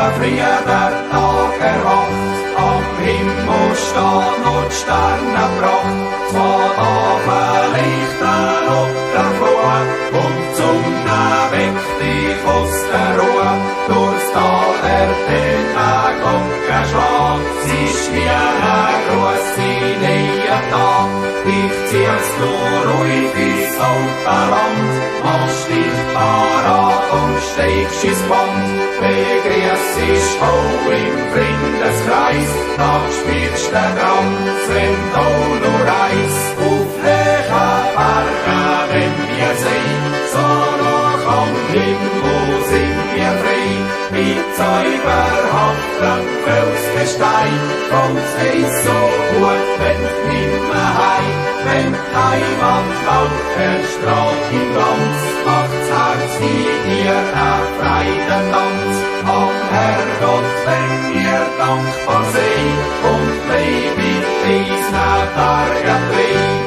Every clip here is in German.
früher der Tag erwacht, am Himmel stehen und Sternenpracht, zwei Abendlichter auf der Flur und die Sonne weckt dich aus der Ruhe. Durchs Tal der Penagoggen Schlag, sie ist wie ein Gruß in neuen Tag. Ich zieh's nur ruhig ins Autoland, machst dich parat und steigst ins Band. Begrüß ist auch im Freundeskreis, da spielst du Granz, wenn du nur reist. Auf hohen Bergen, wenn wir sehen, so noch am Himmel sind wir frei. Mit zauberhaftem Felsgestein kommt's eins so gut, wenn du nimmer heim. Wenn die Heimat laut erstrahlt im Glanz, macht's Herz in dir ein Freudentanz. Am Herrgott, wenn wir dankbar sind und bleib in diesen Tagen bleib.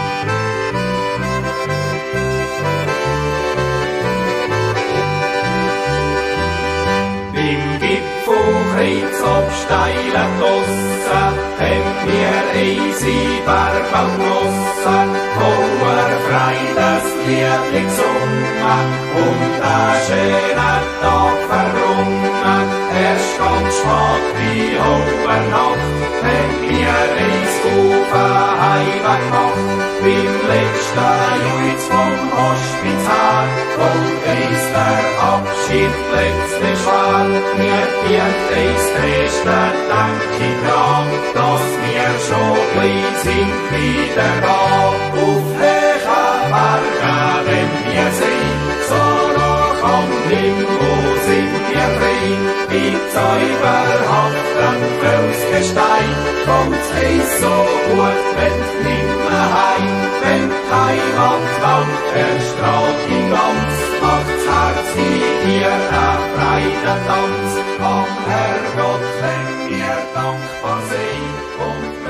Im Gipfelkreuz auf steilen Tossen haben wir eisige Berge genossen, voller Freudeslied gesungen und einen schönen Tag verbrungen. Erst ganz spät wie over Nacht haben wir uns auf den Heimweg gemacht, beim letzten Juiz vom Hospiz her, und uns der Abschied plötzlich schwer. Mir dient uns Dresden, denk ich dran, dass wir schon gleich sind wieder da. Auf hohen Bergen, wenn wir sind, so noch am Himmel sind wir frei. Mit zauberhaftem Felsgestein kommt's uns so gut, wenn du nimmer heim. Wenn die Heimat laut erstrahlt im Glanz, macht's Herz in dir ein Freudentanz. Am Herrgott, wenn wir dankbar sind und